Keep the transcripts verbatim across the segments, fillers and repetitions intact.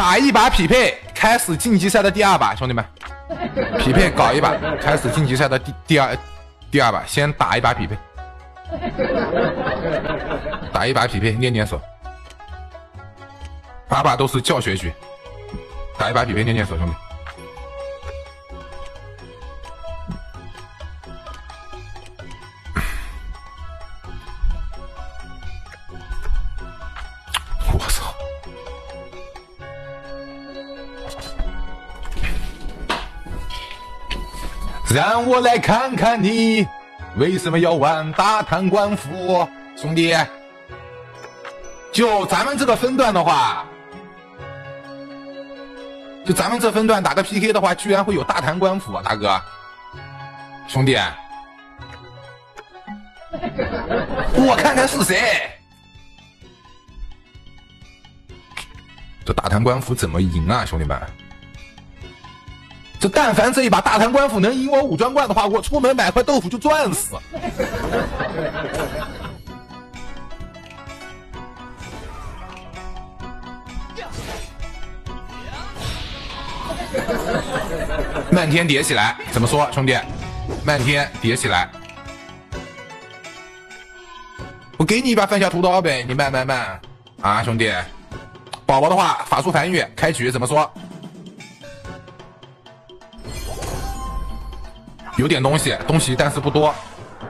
打一把匹配，开始晋级赛的第二把，兄弟们，匹配搞一把，开始晋级赛的第第二第二把，先打一把匹配，打一把匹配，练练手，把把都是教学局，打一把匹配，练练手，兄弟。我操！让我来看看你为什么要玩大贪官府，兄弟。就咱们这个分段的话，就咱们这分段打个 P K 的话，居然会有大贪官府啊，大哥，兄弟，我看看是谁。这大贪官府怎么赢啊，兄弟们？这但凡这一把大贪官府能赢我武装冠的话，我出门买块豆腐就赚死。漫天叠起来，怎么说，兄弟？漫天叠起来，我给你一把翻小屠刀呗，你慢慢慢啊，兄弟。宝宝的话，法术繁育开局怎么说？有点东西，东西但是不多。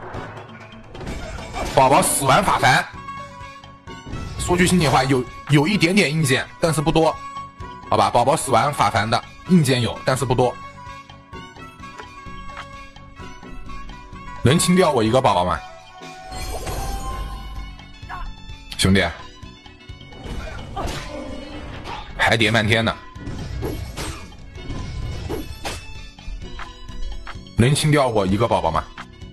宝宝死完法凡，说句心里话，有有一点点硬件，但是不多，好吧？宝宝死完法凡的硬件有，但是不多。能清掉我一个宝宝吗？兄弟，还叠漫天呢。能清掉我一个宝宝吗？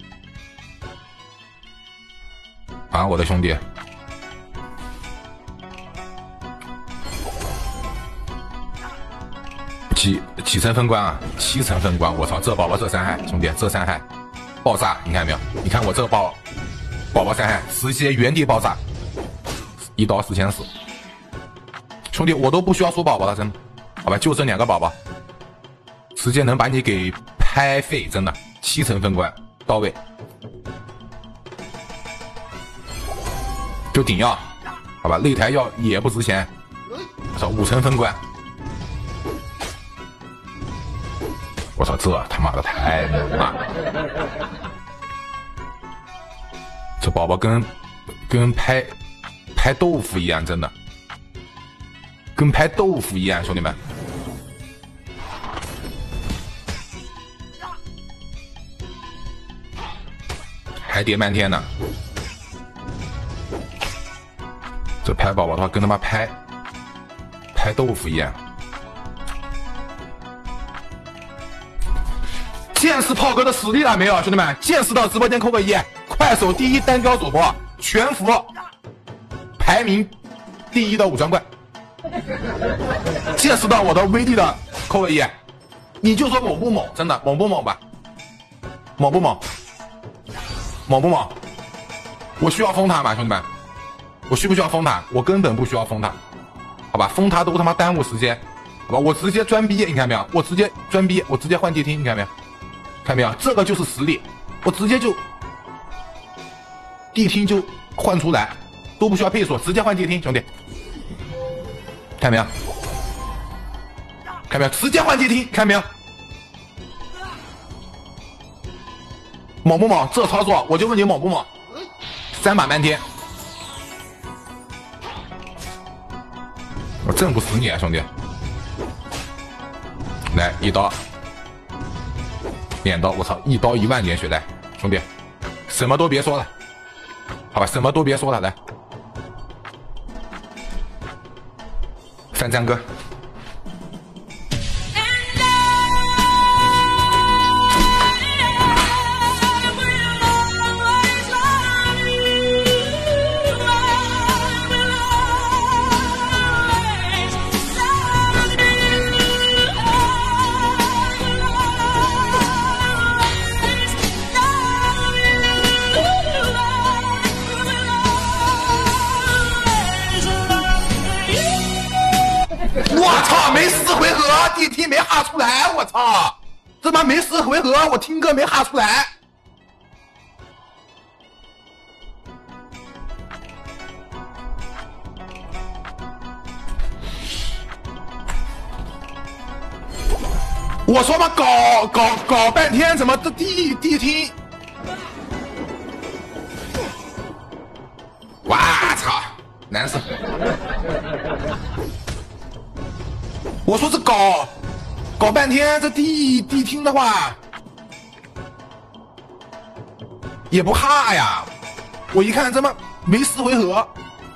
啊，我的兄弟，几几层分关啊？七层分关！我操，这宝宝这伤害，兄弟，这伤害爆炸！你看没有？你看我这宝宝宝伤害，直接原地爆炸，一刀四千四。兄弟，我都不需要说宝宝了，真的，好吧，就这两个宝宝，直接能把你给拍废，真的，七层分关到位，就顶药，好吧，擂台药也不值钱，我操，五层分关，我操，这他妈的太猛了，这宝宝跟跟拍拍豆腐一样，真的，跟拍豆腐一样，兄弟们。还叠漫天呢，这拍宝宝的话跟他妈拍拍豆腐一样。见识炮哥的实力了没有，兄弟们？见识到直播间扣个一，快手第一单挑主播，全服排名第一的武装冠。见识到我的威力的扣个一，你就说猛不猛？真的猛不猛吧？猛不猛？猛不猛？我需要封塔吗，兄弟们？我需不需要封塔？我根本不需要封塔，好吧？封塔都他妈耽误时间，好吧？我直接专逼，你看没有？我直接专逼，我直接换地听，你看没有？看没有？这个就是实力，我直接就地听就换出来，都不需要配锁，直接换地听，兄弟，看没有？看没有？直接换地听，看没有？猛不猛？这操作我就问你猛不猛？三把漫天，我震不死你啊，兄弟！来一刀，两刀，我操，一刀一万点血袋，兄弟，什么都别说了，好吧，什么都别说了，来，三张哥。 没十回合，第一题没哈出来，我操！这妈没十回合，我听歌没哈出来。我说嘛，搞搞搞半天，怎么这第第一题？哇操，难受！我说这搞搞半天，这第一第一听的话也不哈呀。我一看，这么没十回合。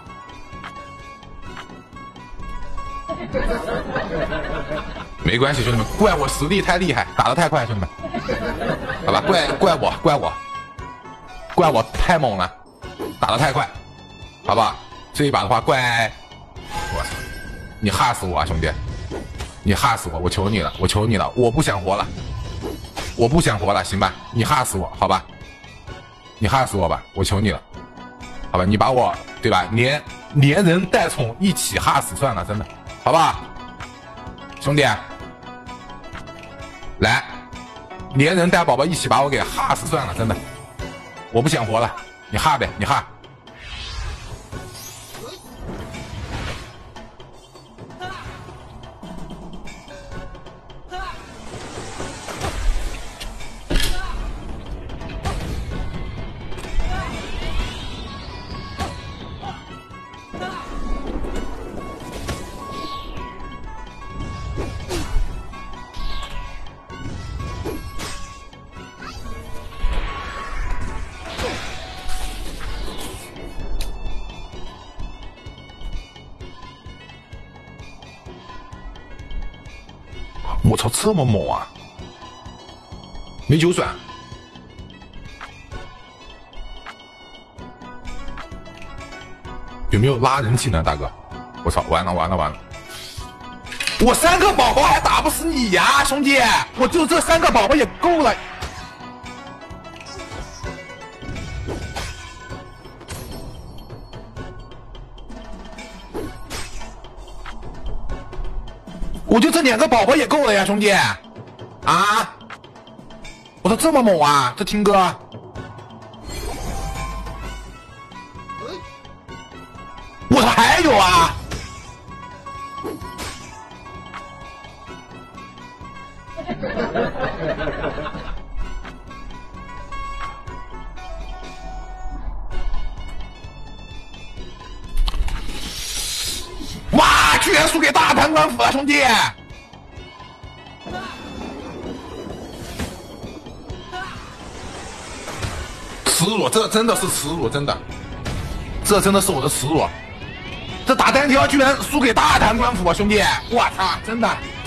没关系，兄弟们，怪我实力太厉害，打得太快，兄弟们，好吧，怪怪我，怪我，怪我太猛了，打得太快，好不好？这一把的话，怪我操，你哈死我啊，兄弟，你哈死我，我求你了，我求你了，我不想活了，我不想活了，行吧？你哈死我，好吧？你哈死我吧，我求你了，好吧？你把我对吧，连连人带宠一起哈死算了，真的，好不好？兄弟，来，连人带宝宝一起把我给哈死算了，真的，我不想活了，你哈呗，你哈。我操，这么猛啊！没九转，有没有拉人技能，大哥？我操，完了完了完了！我三个宝宝还打不死你呀，兄弟！我就这三个宝宝也够了。我就这两个宝宝也够了呀，兄弟！啊！我操，这么猛啊，这听歌！我操，还有啊！哇，居然输给大贪官府了，兄弟！耻辱，这真的是耻辱，真的，这真的是我的耻辱。这打单挑居然输给大贪官府啊，兄弟！我操，真的。